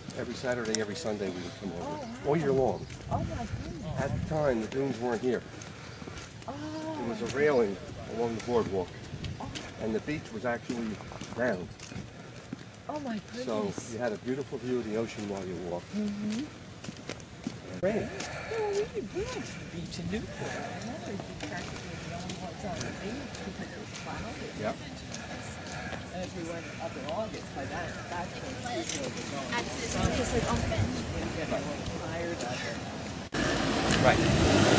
Every Saturday, every Sunday we would come over. All year long. Oh my goodness. At the time, the dunes weren't here. Oh. There was a railing along the boardwalk, and the beach was actually down. Oh my goodness. So you had a beautiful view of the ocean while you walked. Mm-hmm. Rain. Well, we went to the beach in Newport. I remember we practically the only ones on the beach because it was cloudy. Yep. And if we went up in August, by that point, people were going. Just like, We were getting a little tired of it. Right.